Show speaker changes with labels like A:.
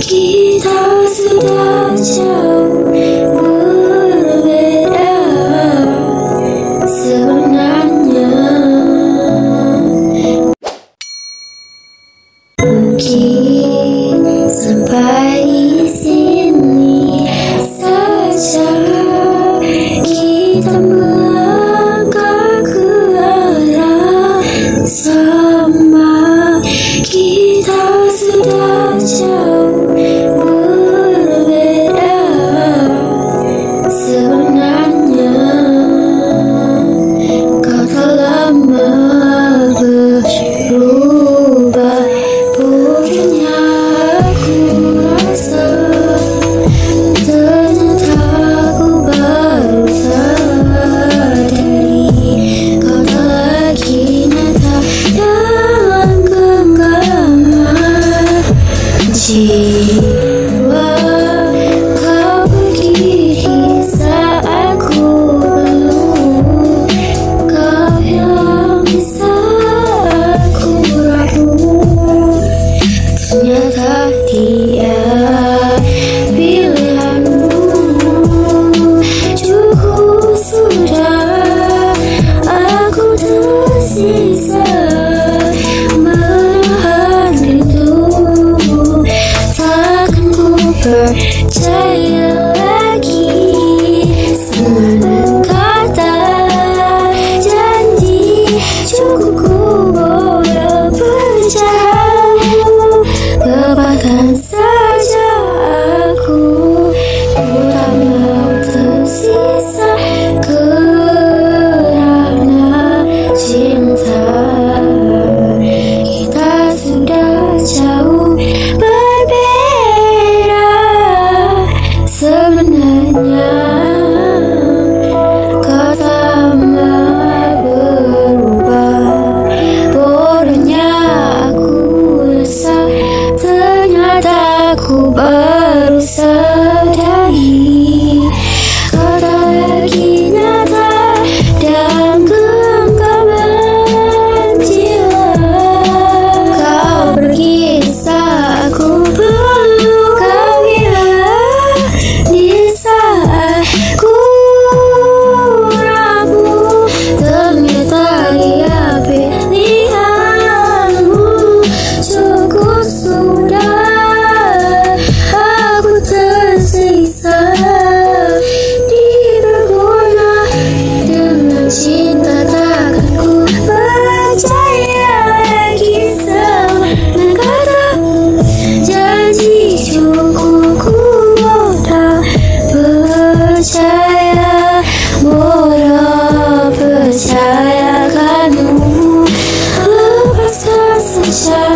A: Kita sudah jauh berbeda sebenarnya. Mungkin sampai di sini saja kita melangkah ke arah sama. Kita sudah jauh berbeda sebenarnya. Kau tak lama berubah, bodohnya aku rasa. Ternyata aku baru sadari kau tak lagi nyata dalam genggaman jiwa. Kau pergi di saat ku belum, kau yang bisa aku rapuh. Ternyata dia pilihanmu. Cukup sudah, aku tersisa menahan rindu. Takkan ku percaya lagi semua kata janji. Cukup ku boleh percayamu, lepaskan saja aku. Ku tak mau tersisa kerana cinta. Kita sudah jauh berbeda sebenarnya. Kau tak mau berubah, bodohnya aku rasa. Ternyata aku baru sadari kau tak lagi nyata dalam genggaman jiwa. Kau pergi saat aku perlu, kau hilang di saat ku rapuh. Ternyata dia pilihanmu. Cukup sudah, aku tersisa diberguna dengan cinta. Takkan ku percaya lagi semua kata janji. Cukup ku bodoh percaya, bodoh percayakanmu. Lepaskan saja